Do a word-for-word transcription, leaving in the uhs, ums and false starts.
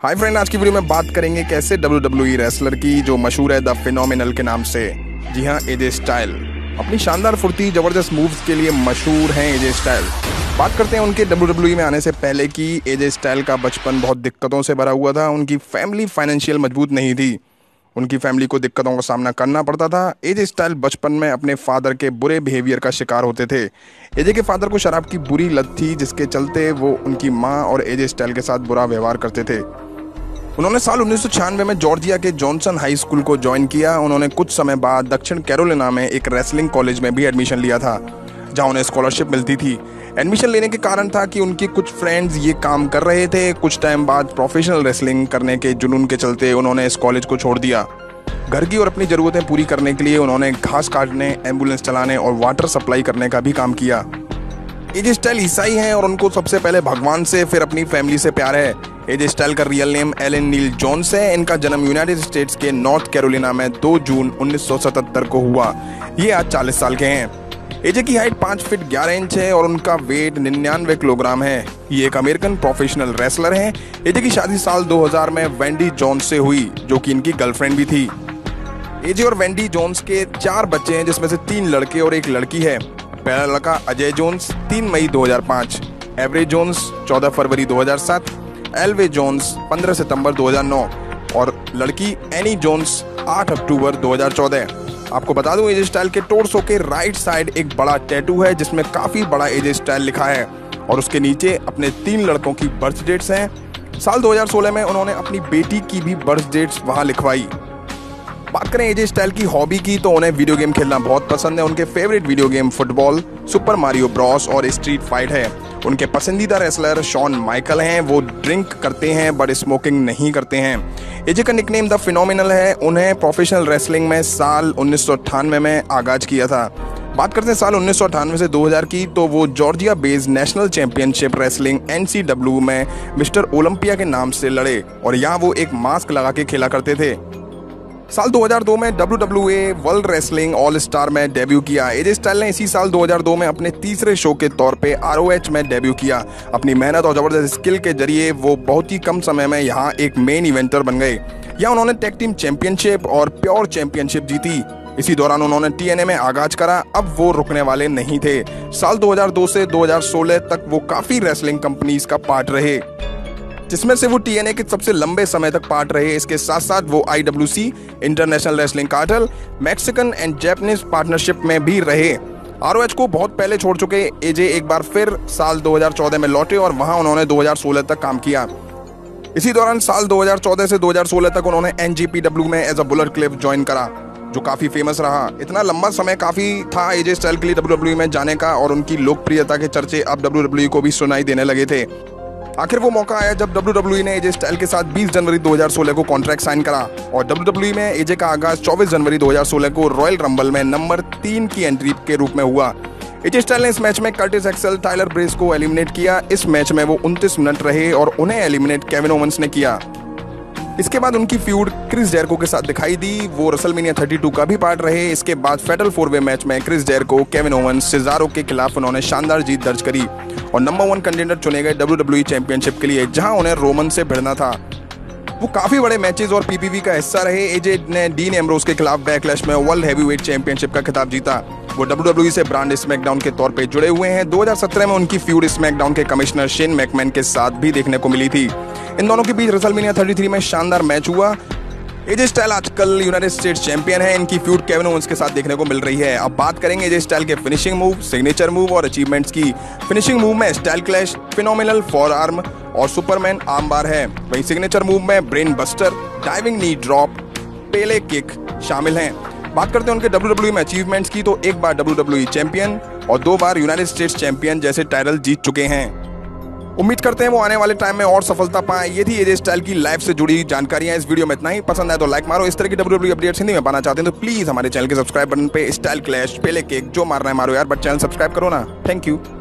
Hi friend, आज की video में बात करेंगे कैसे डब्ल्यू डब्ल्यू ई रेसलर की जो मशहूर है द फिनोमिनल के नाम से, जी हाँ एजे स्टाइल, अपनी शानदार फुर्ती जबरदस्त मूव्स के लिए मशहूर हैं एजे स्टाइल। बात करते हैं उनके डब्ल्यू डब्ल्यू ई में आने से पहले की। एजे स्टाइल का बचपन बहुत दिक्कतों से भरा हुआ था। उनकी फैमिली फाइनेंशियल मजबूत नहीं थी, उनकी फैमिली को दिक्कतों का सामना करना पड़ता था। एजे स्टाइल बचपन में अपने फादर के बुरे बिहेवियर का शिकार होते थे। एजे के फादर को शराब की बुरी लत थी, जिसके चलते वो उनकी माँ और एजे स्टाइल के साथ बुरा व्यवहार करते थे। उन्होंने साल उन्नीस सौ छियानवे में जॉर्जिया के जॉनसन हाई स्कूल को ज्वाइन किया। उन्होंने कुछ समय बाद दक्षिण कैरोलिना में एक रेसलिंग कॉलेज में भी एडमिशन लिया था, जहां उन्हें स्कॉलरशिप मिलती थी। एडमिशन लेने के कारण था कि उनके कुछ फ्रेंड्स ये काम कर रहे थे। कुछ टाइम बाद प्रोफेशनल रेसलिंग करने के जुनून के चलते उन्होंने इस कॉलेज को छोड़ दिया। घर की और अपनी ज़रूरतें पूरी करने के लिए उन्होंने घास काटने, एम्बुलेंस चलाने और वाटर सप्लाई करने का भी काम किया। एजे स्टाइल ईसाई हैं और उनको सबसे पहले भगवान से फिर अपनी फैमिली से प्यार है। एजे स्टाइल का real name Alan Neil Jones है। इनका जन्म यूनाइटेड स्टेट्स के नॉर्थ कैरोलिना में दो जून उन्नीस सौ सतहत्तर को हुआ। ये आज चालीस साल के हैं। एजे की हाइट पाँच फीट ग्यारह इंच है और उनका वेट निन्यानवे किलोग्राम है। ये एक अमेरिकन प्रोफेशनल रेसलर हैं। एजे की शादी साल दो हज़ार में वेंडी जोन्स से हुई, जो कि इनकी गर्लफ्रेंड भी थी। एजे और वेंडी जोन्स के चार बच्चे हैं, जिसमें से तीन लड़के और एक लड़की है। पहला लड़का अजय जोन्स तीन मई दो हज़ार पाँच, एवरेज जोन्स चौदह फरवरी दो हज़ार सात, एल्वे जोन्स पंद्रह सितंबर दो हज़ार नौ और लड़की एनी जोन्स आठ अक्टूबर दो हज़ार चौदह। आपको बता दूं, एजे स्टाइल के टोर्सो के राइट साइड एक बड़ा टैटू है, जिसमें काफी बड़ा एजे स्टाइल लिखा है और उसके नीचे अपने तीन लड़कों की बर्थ डेट्स हैं। साल दो हज़ार सोलह में उन्होंने अपनी बेटी की भी बर्थ डेट्स वहां लिखवाई। बात करें एजे स्टाइल की हॉबी की, तो उन्हें वीडियो गेम खेलना बहुत पसंद है। उनके favourite video game football, super Mario Bros और स्ट्रीट फाइट है। उनके पसंदीदा रेसलर शॉन माइकल हैं। वो ड्रिंक करते हैं बट स्मोकिंग नहीं करते हैं। एजे का निकनेम द फिनोमिनल है। उन्हें प्रोफेशनल रेसलिंग में साल उन्नीस सौ अट्ठानवे में आगाज किया था। बात करते हैं साल उन्नीस सौ अट्ठानवे से दो हज़ार की, तो वो Georgia based national championship wrestling N C W में मिस्टर ओलंपिया के नाम से लड़े और यहाँ वो एक मास्क लगा के खेला करते थे। साल दो हज़ार दो में W W A world wrestling all star में डेब्यू किया। एजे स्टाइल ने इसी साल दो हज़ार दो में अपने तीसरे शो के तौर पे आर ओ एच में डेब्यू किया। अपनी मेहनत और जबरदस्त स्किल के जरिए वो बहुत ही कम समय में यहाँ एक मेन इवेंटर बन गए। यहाँ उन्होंने टैग टीम चैंपियनशिप और प्योर चैंपियनशिप जीती। इसी दौरान उन्होंने टी एन ए में आगाज करा। अब वो रुकने वाले नहीं थे। साल दो हज़ार दो से दो हज़ार सोलह तक वो काफी रेसलिंग कंपनीज का पार्ट रहे, जिसमें से वो टी एन ए के सबसे लंबे समय तक पार्ट रहे। इसके साथ साथ वो I W C, international wrestling cartel, Mexican and Japanese partnership में भी रहे। आर ओ एच को बहुत पहले छोड़ चुके एजे एक बार फिर साल दो हज़ार चौदह में लौटे और वहां उन्होंने दो हज़ार सोलह तक काम किया। इसी दौरान साल दो हज़ार चौदह से दो हज़ार सोलह तक उन्होंने एन जी पी डब्ल्यू में as a Bullet Club join करा, जो काफी फेमस रहा। इतना लंबा समय काफी था एजे स्टाइल के लिए डब्ल्यू डब्ल्यू ई में जाने का और उनकी लोकप्रियता के चर्चे अब डब्ल्यू डब्ल्यू ई को भी सुनाई देने लगे थे। आखिर वो मौका आया जब डब्ल्यू डब्ल्यू ई ने एजे स्टाइल के साथ बीस जनवरी दो हज़ार सोलह को कॉन्ट्रैक्ट साइन करा और डब्ल्यू डब्ल्यू ई में एजे का आगाज चौबीस जनवरी दो हज़ार सोलह को रॉयल रंबल में नंबर तीन की एंट्री के रूप में हुआ। एजे स्टाइल ने इस मैच में कर्टिस एक्सेल, टाइलर ब्रेस को एलिमिनेट किया। इस मैच में वो उनतीस मिनट रहे और उन्हें एलिमिनेट केविन ओवंस ने किया। इसके बाद उनकी फ्यूड क्रिस जेरिको के साथ दिखाई दी। वो रेसलमेनिया बत्तीस का भी पार्ट रहे। इसके बाद फेटल फोर वे मैच में Chris Jericho, Kevin Owens, Cesaro के खिलाफ उन्होंने शानदार जीत दर्ज करी और नंबर वन कंटेंडर चुने गए डब्ल्यू डब्ल्यू ई चैंपियनशिप के लिए, जहां उन्हें रोमन से भिड़ना था। वो काफी बड़े मैचेस और पी पी वी का हिस्सा रहे। एजे ने डीन एम्ब्रोस के खिलाफ बैकलैश में वर्ल्ड हैवीवेट चैंपियनशिप का खिताब जीता। वो डब्ल्यू डब्ल्यू ई से ब्रांड स्मैकडाउन के तौर पे जुड़े हुए हैं। दो हज़ार सत्रह में उनकी फ्यूड स्मैकडाउन के कमिश्नर शेन मैकमैन के साथ भी देखने को मिली थी। इन दोनों के बीच रेसलमेनिया तैंतीस में शानदार मैच हुआ। एजे स्टाइल आजकल यूनाइटेड स्टेट्स चैंपियन है। इनकी फ्यूड केविन ओवंस के साथ देखने को मिल रही है। अब बात करेंगे एजे स्टाइल के फिनिशिंग मूव, सिग्नेचर मूव और अचीवमेंट्स की। फिनिशिंग मूव में Styles Clash, phenomenal forearm और सुपरमैन आर्म बार है। वहीं सिग्नेचर मूव में brain buster, diving knee drop, Pele kick शामिल हैं। बात करते हैं उनके डब्ल्यू डब्ल्यू ई में अचीवमेंट्स की, तो एक बार डब्ल्यू डब्ल्यू ई चैंपियन और दो बार यूनाइटेड स्टेट्स चैंपियन जैसे टाइटल जीत चुके हैं। उम्मीद करते हैं वो आने वाले टाइम में और सफलता पाएं। ये थी एजे स्टाइल की लाइफ से जुड़ी जानकारियां। इस वीडियो में इतना ही। पसंद आए तो लाइक मारो। इस तरह की W W E updates Hindi में पाना चाहते हैं तो प्लीज हमारे चैनल के सब्सक्राइब बटन पे स्टाइल क्लैश, पेले किक जो मारना है मारो यार, बट चैनल सब्सक्राइब करो ना। Thank you.